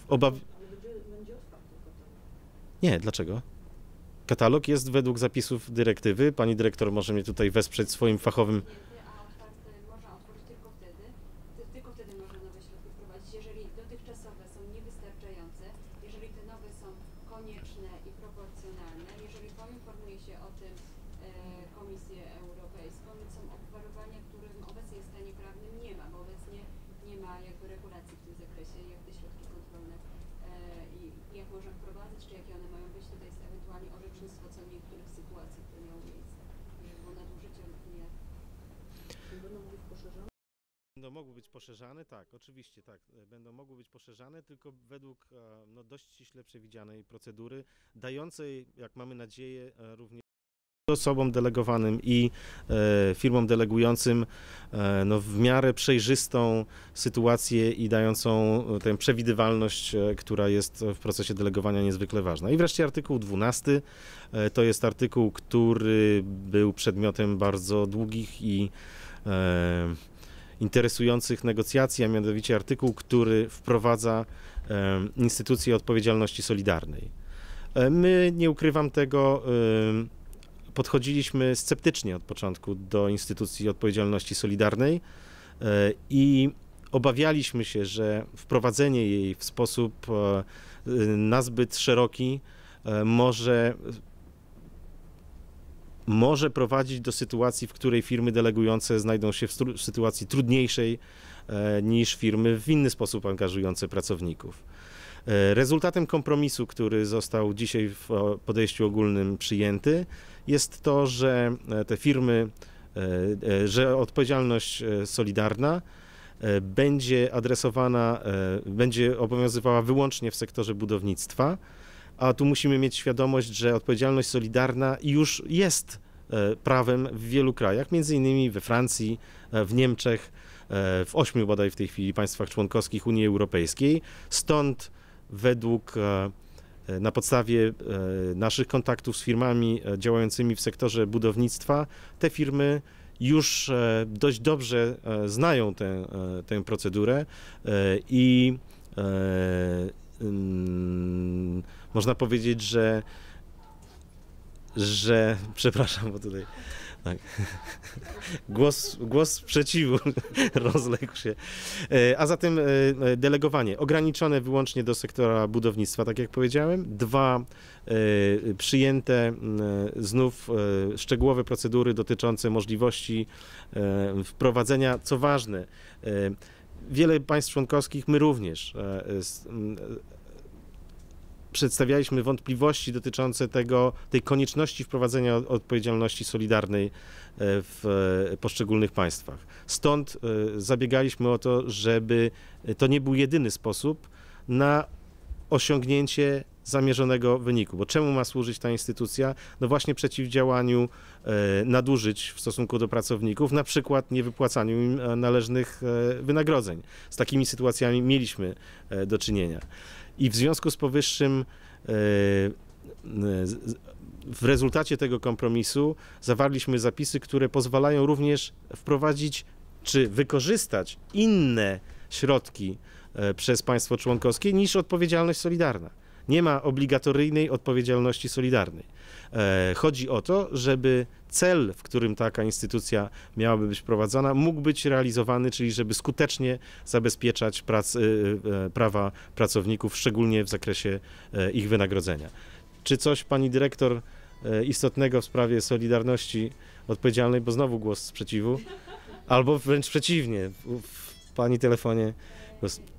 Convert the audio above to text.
obaw... Ale będzie otwarty katalog. Nie, dlaczego? Katalog jest według zapisów dyrektywy. Pani dyrektor może mnie tutaj wesprzeć swoim fachowym... A otwarte można otworzyć tylko wtedy można nowe środki wprowadzić, jeżeli dotychczasowe są niewystarczające, jeżeli te nowe są konieczne i proporcjonalne, jeżeli poinformuje się o tym Komisję Europejską, są obwarowania, których obecnie w stanie prawnym nie ma, bo obecnie nie ma jakby regulacji w tym zakresie, jak te środki kontrolne i jak można wprowadzić, czy jakie one mają być. Tutaj jest ewentualnie orzecznictwo co niektórych sytuacji, które miały miejsce, jeżeli było nadużycie lub nie. Będą mogły być poszerzone? Będą mogły być poszerzane, tak, oczywiście, tak. Będą mogły być poszerzane, tylko według no, dość ściśle przewidzianej procedury, dającej, jak mamy nadzieję, również osobom delegowanym i firmom delegującym no, w miarę przejrzystą sytuację i dającą tę przewidywalność, która jest w procesie delegowania niezwykle ważna. I wreszcie artykuł 12, to jest artykuł, który był przedmiotem bardzo długich i interesujących negocjacji, a mianowicie artykuł, który wprowadza instytucję odpowiedzialności solidarnej. My, nie ukrywam tego, podchodziliśmy sceptycznie od początku do instytucji odpowiedzialności solidarnej i obawialiśmy się, że wprowadzenie jej w sposób nazbyt szeroki może prowadzić do sytuacji, w której firmy delegujące znajdą się w sytuacji trudniejszej niż firmy w inny sposób angażujące pracowników. Rezultatem kompromisu, który został dzisiaj w podejściu ogólnym przyjęty, jest to, że te firmy, że odpowiedzialność solidarna będzie adresowana, będzie obowiązywała wyłącznie w sektorze budownictwa, a tu musimy mieć świadomość, że odpowiedzialność solidarna już jest prawem w wielu krajach, między innymi we Francji, w Niemczech, w 8 bodaj w tej chwili państwach członkowskich Unii Europejskiej. Stąd na podstawie naszych kontaktów z firmami działającymi w sektorze budownictwa, te firmy już dość dobrze znają tę procedurę i można powiedzieć, że przepraszam, bo tutaj tak, głos sprzeciwu rozległ się. A zatem delegowanie ograniczone wyłącznie do sektora budownictwa, tak jak powiedziałem. 2 przyjęte znów szczegółowe procedury dotyczące możliwości wprowadzenia, co ważne, wiele państw członkowskich, my również, przedstawialiśmy wątpliwości dotyczące tej konieczności wprowadzenia odpowiedzialności solidarnej w poszczególnych państwach. Stąd zabiegaliśmy o to, żeby to nie był jedyny sposób na osiągnięcie zamierzonego wyniku. Bo czemu ma służyć ta instytucja? No właśnie przeciwdziałaniu nadużyć w stosunku do pracowników, na przykład niewypłacaniu im należnych wynagrodzeń. Z takimi sytuacjami mieliśmy do czynienia. I w związku z powyższym w rezultacie tego kompromisu zawarliśmy zapisy, które pozwalają również wprowadzić czy wykorzystać inne środki przez państwo członkowskie niż odpowiedzialność solidarna. Nie ma obligatoryjnej odpowiedzialności solidarnej. Chodzi o to, żeby cel, w którym taka instytucja miałaby być prowadzona, mógł być realizowany, czyli żeby skutecznie zabezpieczać prawa pracowników, szczególnie w zakresie ich wynagrodzenia. Czy coś, pani dyrektor, istotnego w sprawie solidarności odpowiedzialnej, bo znowu głos sprzeciwu, albo wręcz przeciwnie, w pani telefonie głos...